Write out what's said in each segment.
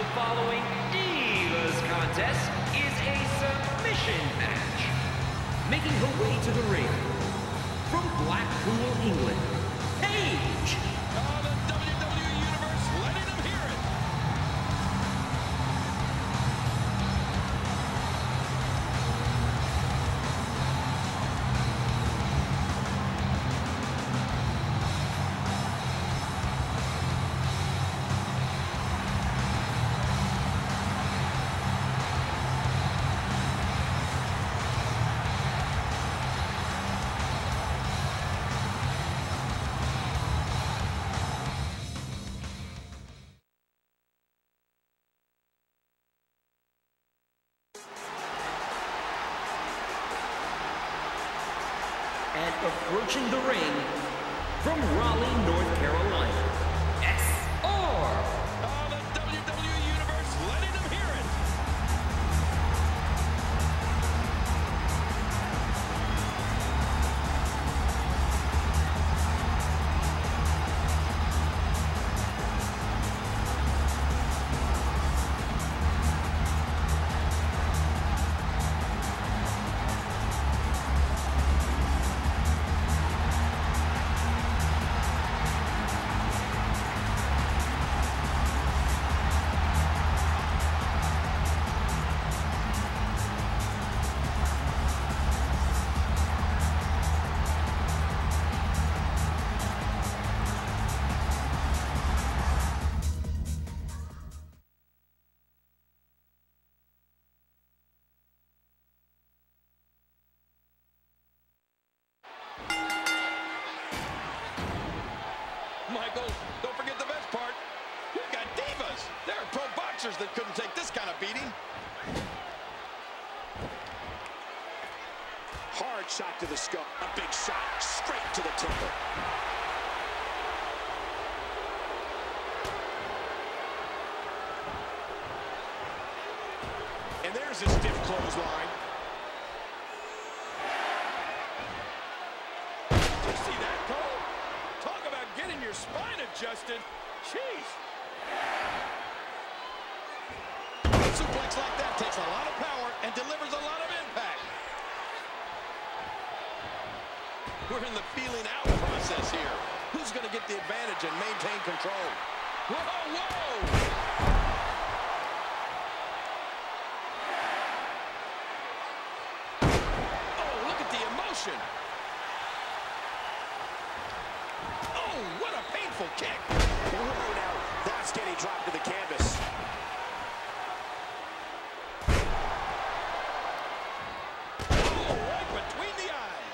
The following Divas contest is a submission match. Making her way to the ring, from Blackpool, England, Paige. Oh, the WWE Universe letting them hear it. And approaching the ring, from Raleigh, North Carolina, SR. Oh, the WWE Universe letting them hear it. Michael, don't forget the best part. We've got divas. There are pro boxers that couldn't take this kind of beating. Hard shot to the skull. A big shot straight to the temple. And there's a stiff clothesline. Did you see that, Cole? Talk about getting your spine adjusted. Jeez. A suplex like that takes a lot of power and delivers a lot of impact. We're in the feeling out process here. Who's going to get the advantage and maintain control? Whoa, whoa! Oh, look at the emotion. Oh, what a painful kick. Whoa, now that's getting dropped to the canvas. Oh, right between the eyes.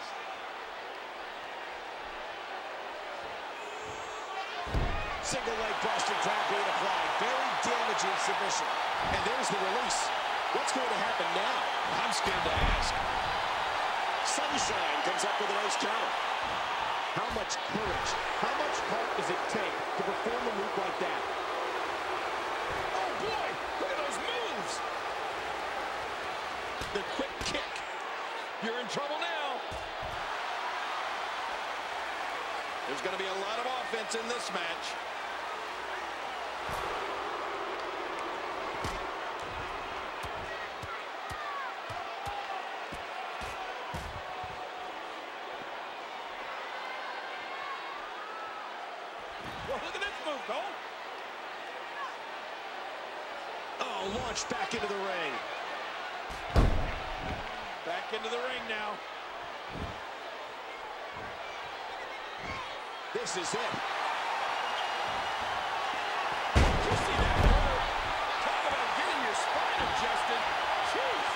Single leg Boston Crab being applied. Very damaging submission. And there's the release. What's going to happen now? I'm scared to ask. Sunshine comes up with a nice counter. How much courage, how much heart does it take to perform a move like that? Oh, boy, look at those moves. The quick kick. You're in trouble now. There's going to be a lot of offense in this match. Well, look at this move, Cole. Oh, launched back into the ring. Back into the ring now. This is it. You see that, Cole? Talk about getting your spine adjusted. Jeez.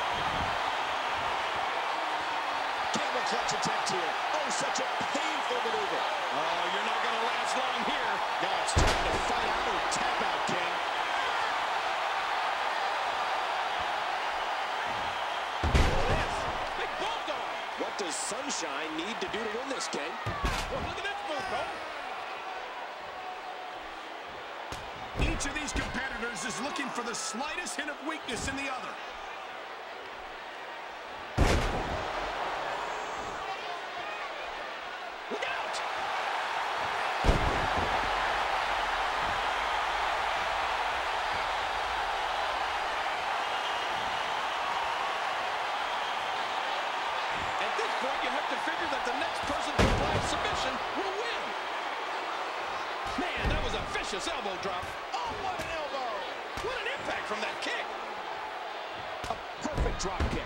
Camel clutch attempt here. Oh, such a painful maneuver. Oh, you're not going to last long here. Now it's time to fight out or tap out, King. Yes, big bulldog. What does Sunshine need to do to win this, King? Well, look at this move, Cole. Each of these competitors is looking for the slightest hint of weakness in the other. Look out! vicious elbow drop. Oh, what an elbow. What an impact from that kick. A perfect drop kick.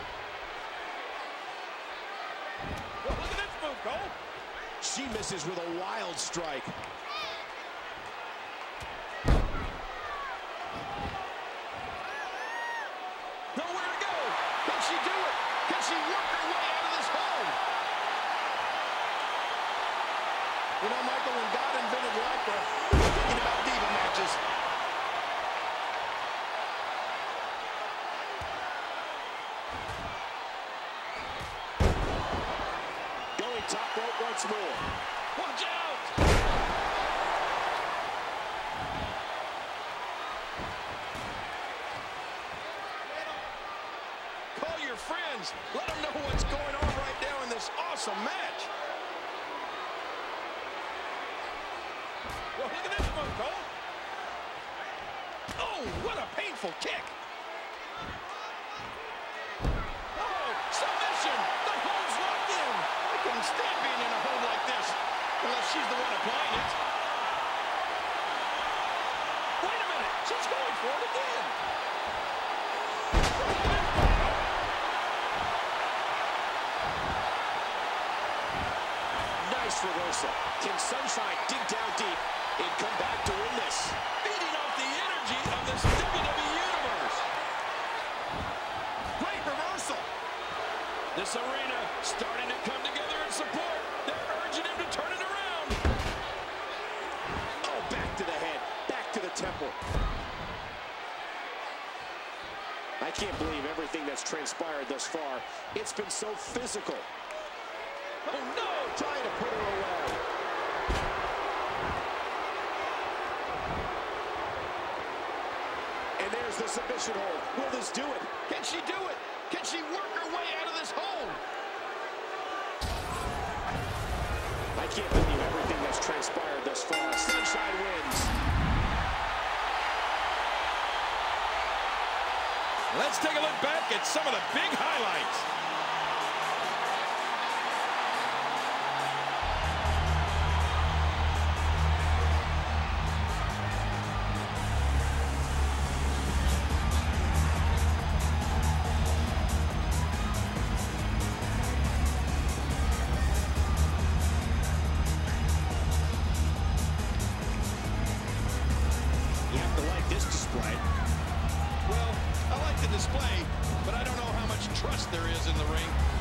Well, look at this move, Cole. She misses with a wild strike. Nowhere to go. Can she do it? Can she work her way out of this hole? You know, Michael, when God invented Lycra, he was thinking about diva matches. Going top rope once more. Watch out! Call your friends. Let them know what's going on right now in this awesome match. Well, look at this move, Cole. Oh, what a painful kick. Oh, submission. The hold's locked in. I couldn't stand being in a hold like this unless she's the one applying it. Wait a minute. She's going for it again. Nice reversal. Can Sunshine dig down deep and come back to win this? Feeding off the energy of this WWE Universe. Great reversal. This arena starting to come together in support. They're urging him to turn it around. Oh, back to the head. Back to the temple. I can't believe everything that's transpired thus far. It's been so physical. Oh, no! Trying to put her away. And there's the submission hold. Will this do it? Can she do it? Can she work her way out of this hole? I can't believe everything that's transpired thus far. Sunshine wins. Let's take a look back at some of the big highlights. You have to like this display. Well, I like the display, but I don't know how much trust there is in the ring.